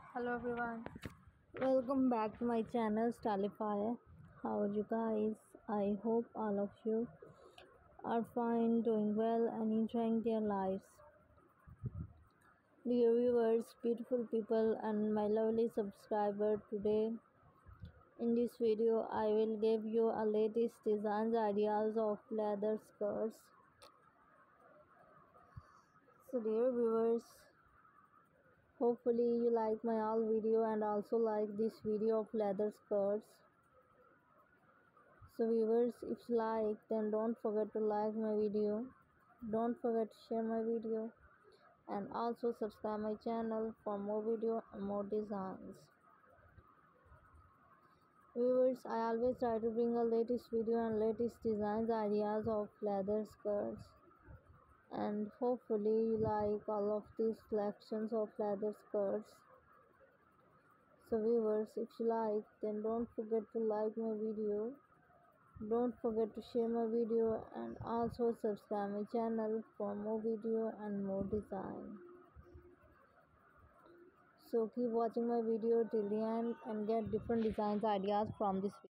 Hello everyone, welcome back to my channel Stylify. How are you guys? I hope all of you are fine, doing well, and enjoying their lives. Dear viewers, beautiful people, and my lovely subscriber, today in this video I will give you a latest designs ideas of leather skirts. So, dear viewers, hopefully you like my all video and also like this video of leather skirts. So viewers, if you like, then don't forget to like my video, don't forget to share my video, and also subscribe my channel for more video and more designs. Viewers, I always try to bring a latest video and latest designs ideas of leather skirts, and hopefully you like all of these collections of leather skirts. So viewers, if you like, then don't forget to like my video, don't forget to share my video, and also subscribe my channel for more video and more design. So keep watching my video till the end and get different designs ideas from this video.